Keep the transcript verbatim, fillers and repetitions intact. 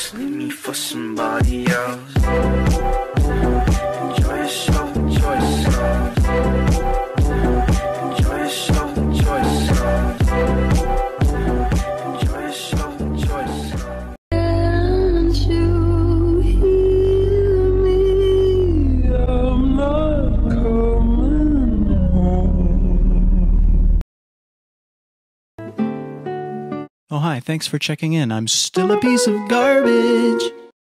else, leave me for somebody else. Enjoy yourself, enjoy yourself. Enjoy yourself, enjoy yourself. Enjoy yourself, enjoy yourself. Can't you hear me? I'm not coming home. Oh, hi, thanks for checking in. I'm still a piece of garbage.